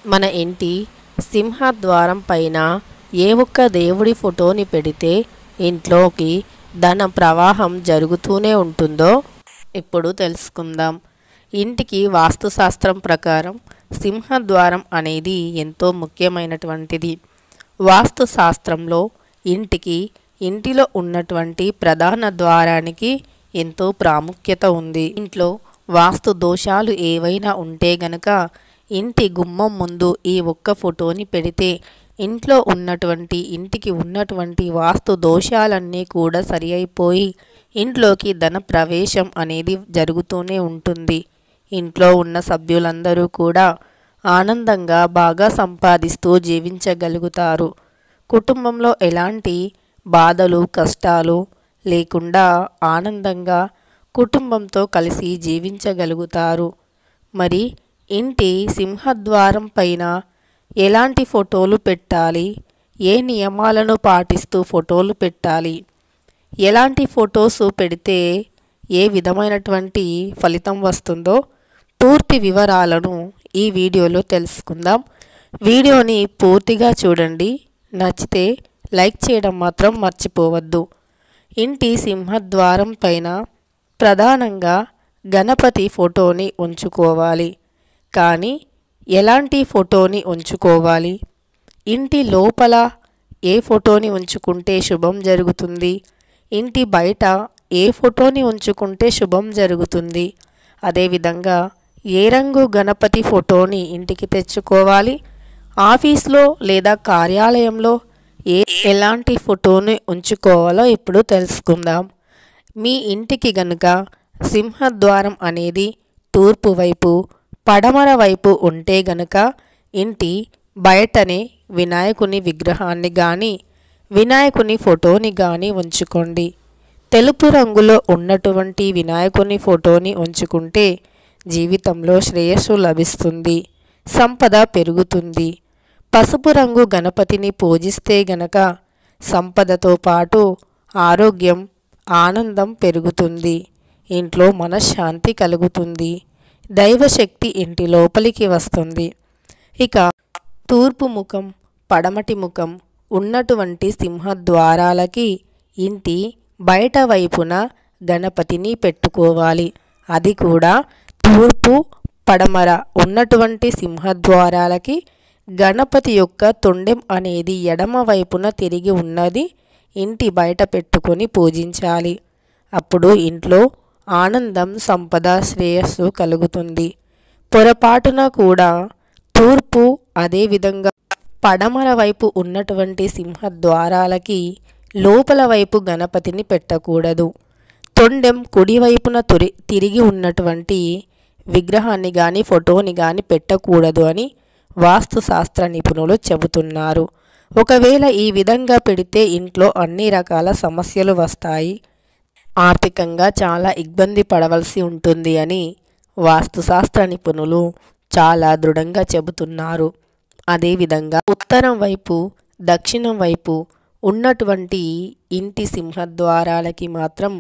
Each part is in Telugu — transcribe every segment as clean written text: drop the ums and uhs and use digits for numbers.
మన ఇంటి సింహద్వారం పైన ఏ ఒక్క దేవుడి ఫోటోని పెడితే ఇంట్లోకి ధన ప్రవాహం జరుగుతూనే ఉంటుందో ఇప్పుడు తెలుసుకుందాం. ఇంటికి వాస్తుశాస్త్రం ప్రకారం సింహద్వారం అనేది ఎంతో ముఖ్యమైనటువంటిది. వాస్తుశాస్త్రంలో ఇంటిలో ఉన్నటువంటి ప్రధాన ద్వారానికి ఎంతో ప్రాముఖ్యత ఉంది. ఇంట్లో వాస్తు దోషాలు ఏవైనా ఉంటే గనక ఇంటి గుమ్మం ముందు ఈ ఒక్క ఫోటోని పెడితే ఇంటికి ఉన్నటువంటి వాస్తు దోషాలన్నీ కూడా సరి అయిపోయి ఇంట్లోకి ధన ప్రవేశం అనేది జరుగుతూనే ఉంటుంది. ఇంట్లో ఉన్న సభ్యులందరూ కూడా ఆనందంగా బాగా సంపాదిస్తూ జీవించగలుగుతారు. కుటుంబంలో ఎలాంటి బాధలు కష్టాలు లేకుండా ఆనందంగా కుటుంబంతో కలిసి జీవించగలుగుతారు. మరి ఇంటి సింహద్వారం పైన ఎలాంటి ఫోటోలు పెట్టాలి, ఏ నియమాలను పాటిస్తూ ఫోటోలు పెట్టాలి, ఎలాంటి ఫొటోస్ పెడితే ఏ విధమైనటువంటి ఫలితం వస్తుందో పూర్తి వివరాలను ఈ వీడియోలో తెలుసుకుందాం. వీడియోని పూర్తిగా చూడండి. నచ్చితే లైక్ చేయడం మాత్రం మర్చిపోవద్దు. ఇంటి సింహద్వారం పైన ప్రధానంగా గణపతి ఫోటోని ఉంచుకోవాలి. కానీ ఎలాంటి ఫోటోని ఉంచుకోవాలి, ఇంటి లోపల ఏ ఫోటోని ఉంచుకుంటే శుభం జరుగుతుంది, ఇంటి బయట ఏ ఫోటోని ఉంచుకుంటే శుభం జరుగుతుంది, అదేవిధంగా ఏ రంగు గణపతి ఫోటోని ఇంటికి తెచ్చుకోవాలి, ఆఫీస్లో లేదా కార్యాలయంలో ఎలాంటి ఫోటోని ఉంచుకోవాలో ఇప్పుడు తెలుసుకుందాం. మీ ఇంటికి గనుక సింహద్వారం అనేది తూర్పు వైపు పడమర వైపు ఉంటే గనుక ఇంటి బయటనే వినాయకుని విగ్రహాన్ని కానీ వినాయకుని ఫోటోని కానీ ఉంచుకోండి. తెలుపు రంగులో ఉన్నటువంటి వినాయకుని ఫోటోని ఉంచుకుంటే జీవితంలో శ్రేయస్సు లభిస్తుంది, సంపద పెరుగుతుంది. పసుపు రంగు గణపతిని పూజిస్తే గనక సంపదతో పాటు ఆరోగ్యం ఆనందం పెరుగుతుంది, ఇంట్లో మనశ్శాంతి కలుగుతుంది, దైవశక్తి ఇంటి లోపలికి వస్తుంది. ఇక తూర్పు ముఖం పడమటి ముఖం ఉన్నటువంటి సింహద్వారాలకి ఇంటి బయట వైపున గణపతిని పెట్టుకోవాలి. అది కూడా తూర్పు పడమర ఉన్నటువంటి సింహద్వారాలకి గణపతి యొక్క తొండెం అనేది ఎడమ వైపున తిరిగి ఉన్నది ఇంటి బయట పెట్టుకొని పూజించాలి. అప్పుడు ఇంట్లో ఆనందం సంపద శ్రేయస్సు కలుగుతుంది. పొరపాటున కూడా తూర్పు అదేవిధంగా పడమర వైపు ఉన్నటువంటి సింహద్వారాలకి లోపల వైపు గణపతిని పెట్టకూడదు. తొండెం కుడివైపున తిరిగి ఉన్నటువంటి విగ్రహాన్ని కానీ ఫోటోని కానీ పెట్టకూడదు అని వాస్తుశాస్త్ర నిపుణులు చెబుతున్నారు. ఒకవేళ ఈ విధంగా పెడితే ఇంట్లో అన్ని రకాల సమస్యలు వస్తాయి, ఆర్థికంగా చాలా ఇబ్బంది పడవలసి ఉంటుంది అని వాస్తుశాస్త్ర నిపుణులు చాలా దృఢంగా చెబుతున్నారు. అదేవిధంగా ఉత్తరం వైపు దక్షిణం వైపు ఉన్నటువంటి ఇంటి సింహద్వారాలకి మాత్రం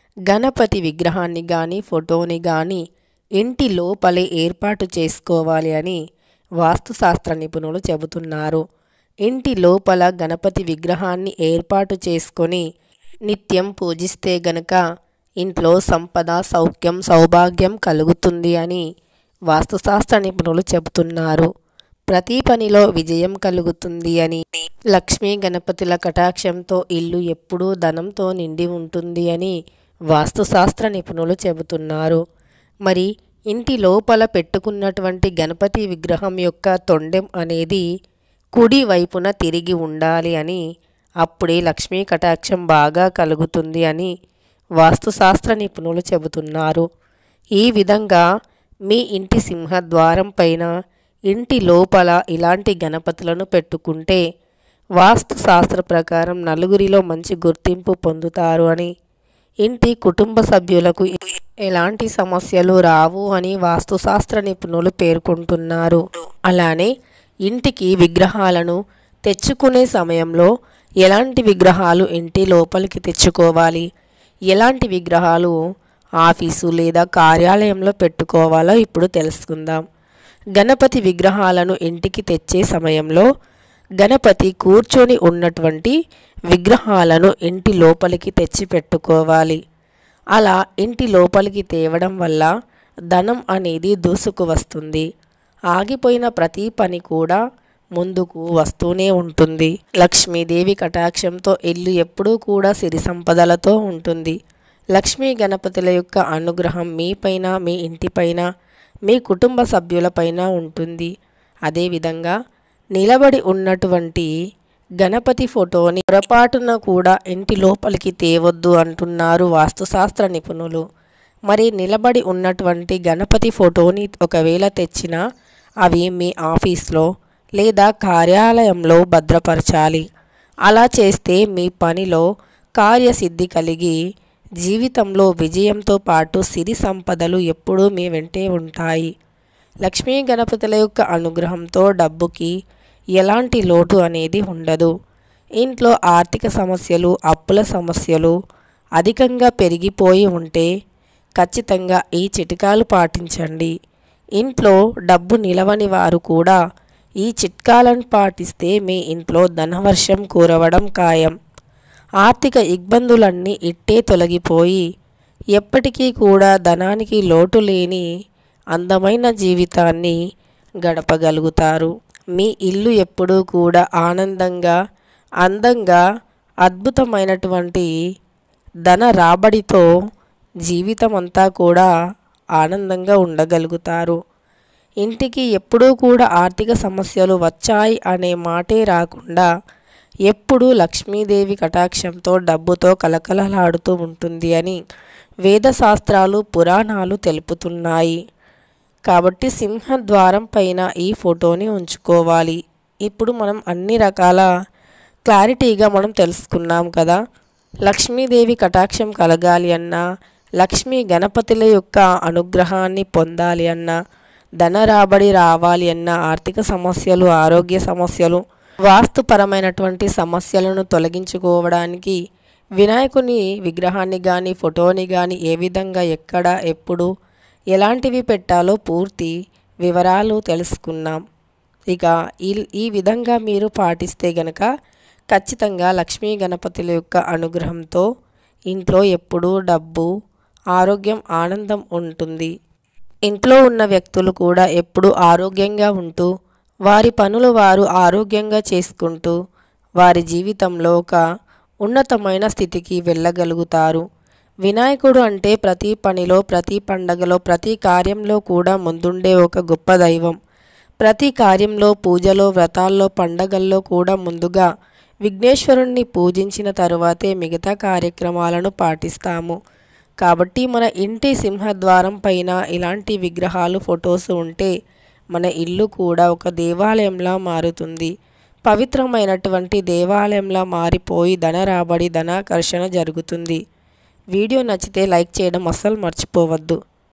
గణపతి విగ్రహాన్ని కానీ ఫోటోని కానీ ఇంటి లోపలే ఏర్పాటు చేసుకోవాలి అని వాస్తుశాస్త్ర నిపుణులు చెబుతున్నారు. ఇంటి లోపల గణపతి విగ్రహాన్ని ఏర్పాటు చేసుకొని నిత్యం పూజిస్తే గనక ఇంట్లో సంపద సౌఖ్యం సౌభాగ్యం కలుగుతుంది అని వాస్తుశాస్త్ర నిపుణులు చెబుతున్నారు. ప్రతి పనిలో విజయం కలుగుతుంది అని, లక్ష్మీ గణపతుల కటాక్షంతో ఇల్లు ఎప్పుడూ ధనంతో నిండి ఉంటుంది అని వాస్తుశాస్త్ర నిపుణులు చెబుతున్నారు. మరి ఇంటి లోపల పెట్టుకున్నటువంటి గణపతి విగ్రహం యొక్క తొండెం అనేది కుడి వైపున తిరిగి ఉండాలి అని, అప్పుడే లక్ష్మీ కటాక్షం బాగా కలుగుతుంది అని వాస్తుశాస్త్ర నిపుణులు చెబుతున్నారు. ఈ విధంగా మీ ఇంటి సింహద్వారం పైన ఇంటి లోపల ఇలాంటి గణపతులను పెట్టుకుంటే వాస్తుశాస్త్ర ప్రకారం నలుగురిలో మంచి గుర్తింపు పొందుతారు అని, ఇంటి కుటుంబ సభ్యులకు ఎలాంటి సమస్యలు రావు అని వాస్తుశాస్త్ర నిపుణులు పేర్కొంటున్నారు. అలానే ఇంటికి విగ్రహాలను తెచ్చుకునే సమయంలో ఎలాంటి విగ్రహాలు ఇంటి లోపలికి తెచ్చుకోవాలి, ఎలాంటి విగ్రహాలు ఆఫీసు లేదా కార్యాలయంలో పెట్టుకోవాలో ఇప్పుడు తెలుసుకుందాం. గణపతి విగ్రహాలను ఇంటికి తెచ్చే సమయంలో గణపతి కూర్చొని ఉన్నటువంటి విగ్రహాలను ఇంటి లోపలికి తెచ్చి పెట్టుకోవాలి. అలా ఇంటి లోపలికి తేవడం వల్ల ధనం అనేది దూసుకు వస్తుంది. ఆగిపోయిన ప్రతి పని కూడా ముందుకు వస్తూనే ఉంటుంది. లక్ష్మీదేవి కటాక్షంతో ఇల్లు ఎప్పుడూ కూడా సిరి సంపదలతో ఉంటుంది. లక్ష్మీ గణపతుల యొక్క అనుగ్రహం మీపైన, మీ ఇంటిపైన, మీ కుటుంబ సభ్యులపైన ఉంటుంది. అదేవిధంగా నిలబడి ఉన్నటువంటి గణపతి ఫోటోని పొరపాటున కూడా ఇంటి లోపలికి తేవద్దు అంటున్నారు వాస్తుశాస్త్ర నిపుణులు. మరి నిలబడి ఉన్నటువంటి గణపతి ఫోటోని ఒకవేళ తెచ్చినా అవి మీ ఆఫీస్లో లేదా కార్యాలయంలో భద్రపరచాలి. అలా చేస్తే మీ పనిలో కార్యసిద్ధి కలిగి జీవితంలో విజయంతో పాటు సిరి సంపదలు ఎప్పుడూ మీ వెంటే ఉంటాయి. లక్ష్మీ గణపతుల యొక్క అనుగ్రహంతో డబ్బుకి ఎలాంటి లోటు అనేది ఉండదు. ఇంట్లో ఆర్థిక సమస్యలు, అప్పుల సమస్యలు అధికంగా పెరిగిపోయి ఉంటే ఖచ్చితంగా ఈ చిట్కాలు పాటించండి. ఇంట్లో డబ్బు నిలవని వారు కూడా ఈ చిట్కాలను పాటిస్తే మీ ఇంట్లో ధనవర్షం కురవడం ఖాయం. ఆర్థిక ఇబ్బందులన్నీ ఇట్టే తొలగిపోయి ఎప్పటికీ కూడా ధనానికి లోటు లేని అందమైన జీవితాన్ని గడపగలుగుతారు. మీ ఇల్లు ఎప్పుడూ కూడా ఆనందంగా, అందంగా, అద్భుతమైనటువంటి ధన రాబడితో జీవితం అంతా కూడా ఆనందంగా ఉండగలుగుతారు. ఇంటికి ఎప్పుడూ కూడా ఆర్థిక సమస్యలు వచ్చాయి అనే మాటే రాకుండా ఎప్పుడూ లక్ష్మీదేవి కటాక్షంతో డబ్బుతో కలకలలాడుతూ ఉంటుంది అని వేదశాస్త్రాలు, పురాణాలు తెలుపుతున్నాయి. కాబట్టి సింహద్వారం పైన ఈ ఫోటోని ఉంచుకోవాలి. ఇప్పుడు మనం అన్ని రకాల క్లారిటీగా మనం తెలుసుకున్నాం కదా. లక్ష్మీదేవి కటాక్షం కలగాలి అన్నా, లక్ష్మీ గణపతుల యొక్క అనుగ్రహాన్ని పొందాలి అన్నా, ధన రాబడి రావాలి అన్న, ఆర్థిక సమస్యలు, ఆరోగ్య సమస్యలు, వాస్తుపరమైనటువంటి సమస్యలను తొలగించుకోవడానికి వినాయకుని విగ్రహాన్ని కానీ, ఫోటోని కానీ ఏ విధంగా, ఎక్కడ, ఎప్పుడు, ఎలాంటివి పెట్టాలో పూర్తి వివరాలు తెలుసుకున్నాం. ఇక ఈ విధంగా మీరు పాటిస్తే గనక ఖచ్చితంగా లక్ష్మీ గణపతుల యొక్క అనుగ్రహంతో ఇంట్లో ఎప్పుడూ డబ్బు, ఆరోగ్యం, ఆనందం ఉంటుంది. ఇంట్లో ఉన్న వ్యక్తులు కూడా ఎప్పుడూ ఆరోగ్యంగా ఉంటూ వారి పనులు వారు ఆరోగ్యంగా చేసుకుంటూ వారి జీవితంలో ఒక ఉన్నతమైన స్థితికి వెళ్ళగలుగుతారు. వినాయకుడు అంటే ప్రతి పనిలో, ప్రతి పండగలో, ప్రతి కార్యంలో కూడా ముందుండే ఒక గొప్ప దైవం. ప్రతి కార్యంలో, పూజలో, వ్రతాల్లో, పండగల్లో కూడా ముందుగా విఘ్నేశ్వరుణ్ణి పూజించిన తరువాతే మిగతా కార్యక్రమాలను పాటిస్తాము. కాబట్టి మన ఇంటి సింహద్వారం పైన ఇలాంటి విగ్రహాలు, ఫొటోస్ ఉంటే మన ఇల్లు కూడా ఒక దేవాలయంలా మారుతుంది. పవిత్రమైనటువంటి దేవాలయంలా మారిపోయి ధన రాబడి, ధనాకర్షణ జరుగుతుంది. వీడియో నచ్చితే లైక్ చేయడం అస్సలు మర్చిపోవద్దు.